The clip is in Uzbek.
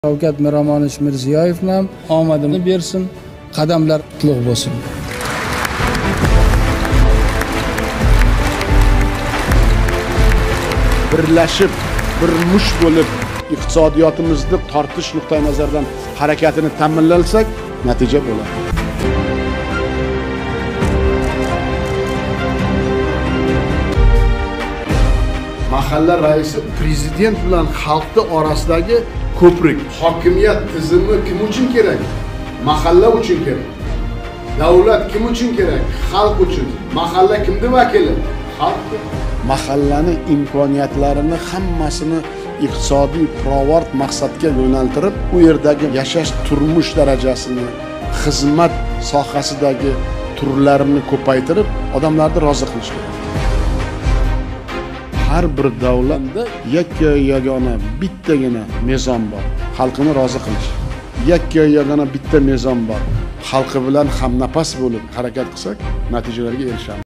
Shavkat Miromonovich Mirziyoyev ham omadini bersin, qadamlar qutlug' bo'lsin. Birlashib, bir mush bo'lib, iqtisodiyotimizni tortish nuqtai nazaridan harakatini ta'minlasak, natija bo'ladi. Mahalla raisi prezident bilan xalqning orasidagi ko'prik. Hokimiyat tizimi kim uchun kerak? Mahalla uchun kerak. Davlat kim uchun kerak? Xalq uchun. Mahalla kimning vakili? Xalq. Mahallaning imkoniyatlarini hammasini iqtisodiy pirovard maqsadga yo'naltirib, u yerdagi yashash turmush darajasini, xizmat sohasidagi turlarini ko'paytirib, odamlarni rozi qilish kerak. Har bir davlatda yagona bittagina mezon bor, xalqini rozi qilish. Yagona bitta mezon bor. Xalqi bilan hamnafas bo'lib harakat qilsak, natijalarga erishamiz.